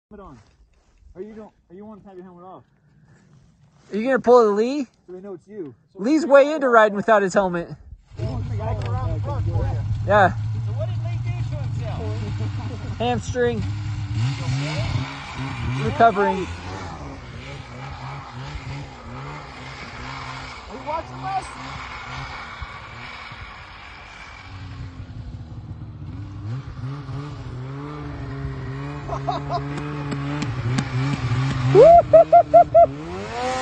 On. Or you don't? Or you want to have your helmet off? Are you gonna pull the Lee? So they know it's you. So Lee's way into riding without his helmet. Yeah. So what did Lee do to himself? Hamstring. Recovering. Are you watching us? Woo!